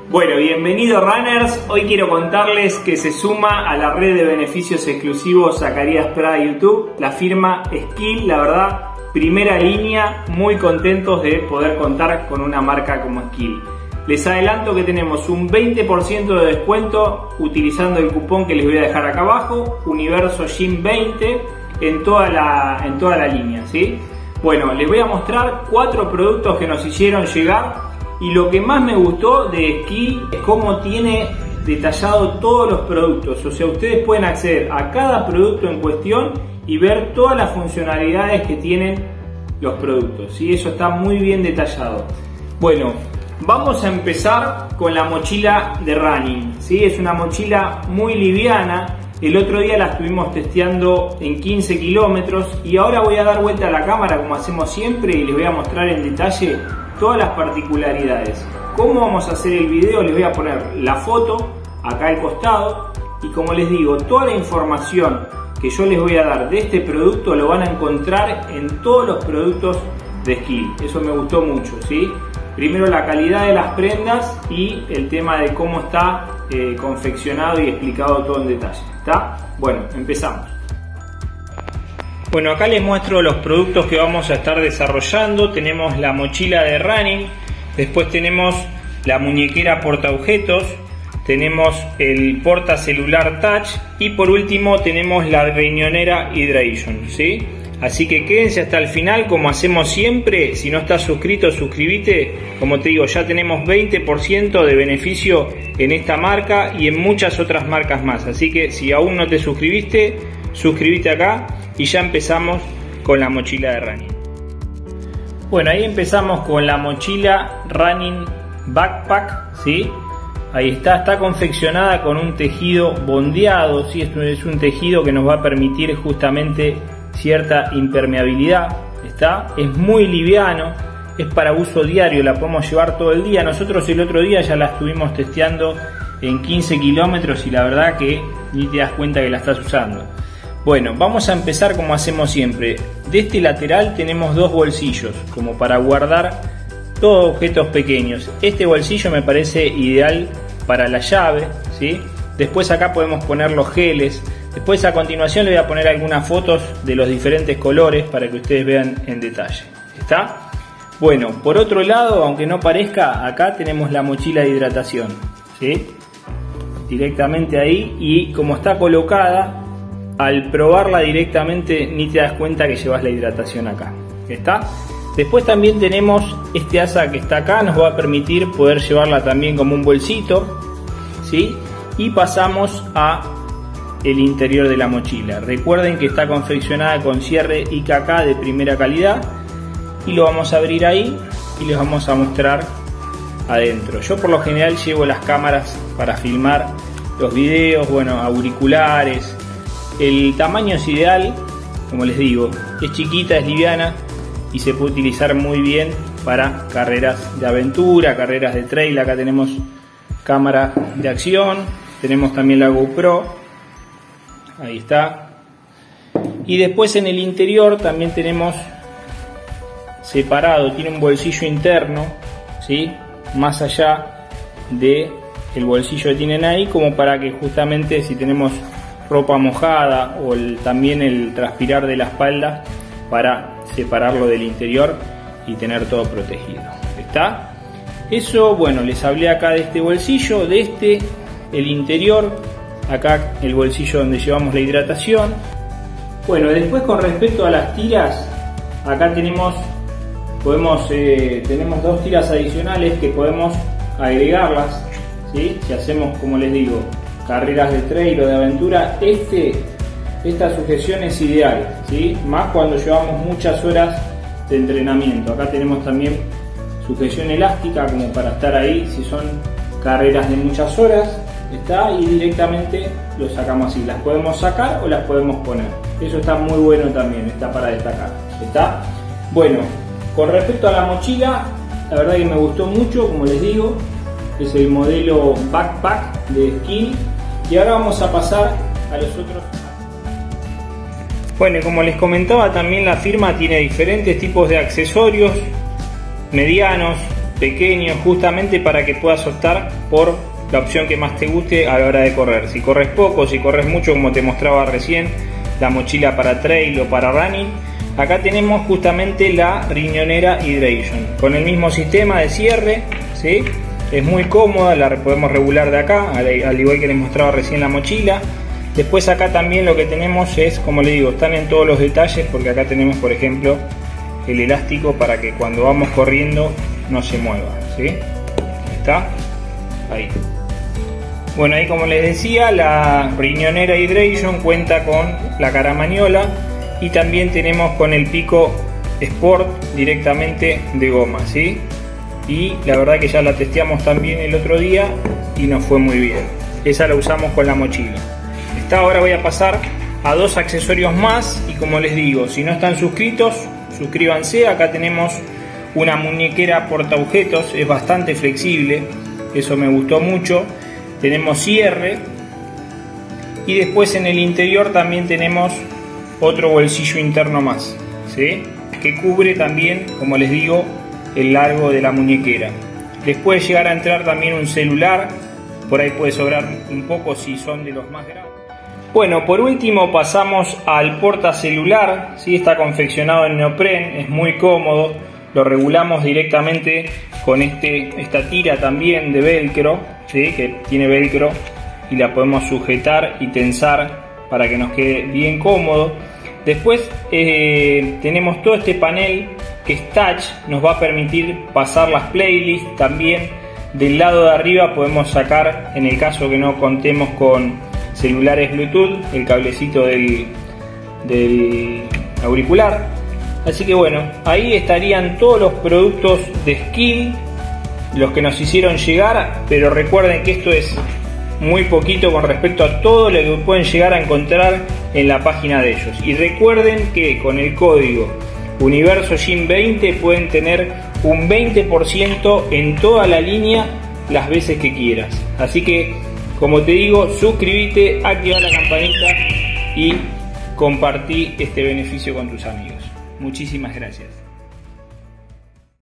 Bueno, bienvenidos runners. Hoy quiero contarles que se suma a la red de beneficios exclusivos Zacarías Prada de YouTube la firma Skil. La verdad, primera línea, muy contentos de poder contar con una marca como Skil. Les adelanto que tenemos un 20% de descuento utilizando el cupón que les voy a dejar acá abajo, Universo Gym 20, en toda la línea, ¿sí? Bueno, les voy a mostrar 4 productos que nos hicieron llegar. Y lo que más me gustó de Skil es cómo tiene detallado todos los productos. O sea, ustedes pueden acceder a cada producto en cuestión y ver todas las funcionalidades que tienen los productos. ¿Sí? Eso está muy bien detallado. Bueno, vamos a empezar con la mochila de running. ¿Sí? Es una mochila muy liviana. El otro día la estuvimos testeando en 15 kilómetros y ahora voy a dar vuelta a la cámara como hacemos siempre y les voy a mostrar en detalle todas las particularidades. ¿Cómo vamos a hacer el video? Les voy a poner la foto acá al costado y como les digo, toda la información que yo les voy a dar de este producto lo van a encontrar en todos los productos de Skil. Eso me gustó mucho, ¿sí? Primero la calidad de las prendas y el tema de cómo está confeccionado y explicado todo en detalle. ¿Está? Bueno, empezamos. Bueno, acá les muestro los productos que vamos a estar desarrollando. Tenemos la mochila de running, después tenemos la muñequera portaobjetos, tenemos el porta celular touch y por último tenemos la riñonera Hydration, ¿sí? Así que quédense hasta el final como hacemos siempre. Si no estás suscrito, suscríbete. Como te digo, ya tenemos 20% de beneficio en esta marca y en muchas otras marcas más. Así que si aún no te suscribiste, suscríbete acá. Y ya empezamos con la mochila de running. Bueno, ahí empezamos con la mochila running backpack, ¿sí? Ahí está confeccionada con un tejido bondeado, ¿sí? Es un tejido que nos va a permitir justamente cierta impermeabilidad, es muy liviano, es para uso diario, la podemos llevar todo el día. Nosotros el otro día ya la estuvimos testeando en 15 kilómetros y la verdad que ni te das cuenta que la estás usando. Bueno, vamos a empezar como hacemos siempre. De este lateral tenemos 2 bolsillos como para guardar todos objetos pequeños. Este bolsillo me parece ideal para la llave, ¿sí? Después acá podemos poner los geles. Después a continuación les voy a poner algunas fotos de los diferentes colores para que ustedes vean en detalle. ¿Está? Bueno, por otro lado, aunque no parezca, acá tenemos la mochila de hidratación, ¿sí? Directamente ahí, y como está colocada, al probarla directamente ni te das cuenta que llevas la hidratación acá. ¿Está? Después también tenemos este asa que está acá, nos va a permitir poder llevarla también como un bolsito, ¿sí? Y pasamos a el interior de la mochila. Recuerden que está confeccionada con cierre IKK de primera calidad y lo vamos a abrir ahí y les vamos a mostrar adentro. Yo por lo general llevo las cámaras para filmar los videos, bueno, auriculares. El tamaño es ideal, como les digo, es chiquita, es liviana y se puede utilizar muy bien para carreras de aventura, carreras de trail. Acá tenemos cámara de acción, tenemos también la GoPro, ahí está. Y después en el interior también tenemos separado, tiene un bolsillo interno, ¿sí? Más allá del bolsillo que tienen ahí, como para que justamente si tenemos ropa mojada o también el transpirar de la espalda, para separarlo del interior y tener todo protegido. ¿Está? Eso, bueno, les hablé acá de este bolsillo, el interior, acá el bolsillo donde llevamos la hidratación. Bueno, después con respecto a las tiras, acá tenemos 2 tiras adicionales que podemos agregarlas, ¿sí? Si hacemos, como les digo, carreras de trail o de aventura, esta sujeción es ideal, ¿sí? Más cuando llevamos muchas horas de entrenamiento. Acá tenemos también sujeción elástica como para estar ahí si son carreras de muchas horas, ¿está? Y directamente lo sacamos así, las podemos sacar o las podemos poner. Eso está muy bueno también, está para destacar, ¿está? Bueno, con respecto a la mochila, la verdad que me gustó mucho, como les digo, es el modelo backpack de Skil. Y ahora vamos a pasar a los otros. Bueno, como les comentaba, también la firma tiene diferentes tipos de accesorios medianos, pequeños, justamente para que puedas optar por la opción que más te guste a la hora de correr. Si corres poco, si corres mucho, como te mostraba recién, la mochila para trail o para running. Acá tenemos justamente la riñonera Hydration, con el mismo sistema de cierre, ¿sí? Es muy cómoda, la podemos regular de acá, al igual que les mostraba recién la mochila. Después acá también lo que tenemos es, como les digo, están en todos los detalles, porque acá tenemos, por ejemplo, el elástico para que cuando vamos corriendo no se mueva, ¿sí? ¿Está? Ahí. Bueno, ahí como les decía, la riñonera Hydration cuenta con la caramañola y también tenemos con el pico Sport directamente de goma, ¿sí? Y la verdad que ya la testeamos también el otro día y nos fue muy bien. Esa la usamos con la mochila. Ahora voy a pasar a dos accesorios más y como les digo, si no están suscritos, suscríbanse. Acá tenemos una muñequera portaobjetos, es bastante flexible, eso me gustó mucho. Tenemos cierre y después en el interior también tenemos otro bolsillo interno más, ¿sí? Que cubre también, como les digo, el largo de la muñequera. Les puede llegar a entrar también un celular, por ahí puede sobrar un poco si son de los más grandes. Bueno, por último pasamos al portacelular, ¿sí? Está confeccionado en neopren, es muy cómodo, lo regulamos directamente con esta tira también de velcro, ¿sí? Que tiene velcro y la podemos sujetar y tensar para que nos quede bien cómodo. Después tenemos todo este panel que es touch, nos va a permitir pasar las playlists. También del lado de arriba podemos sacar, en el caso que no contemos con celulares Bluetooth, el cablecito del auricular. Así que bueno, ahí estarían todos los productos de Skil, los que nos hicieron llegar, pero recuerden que esto es muy poquito con respecto a todo lo que pueden llegar a encontrar en la página de ellos. Y recuerden que con el código UniversoGym20 pueden tener un 20% en toda la línea las veces que quieras. Así que, como te digo, suscríbete, activa la campanita y compartí este beneficio con tus amigos. Muchísimas gracias.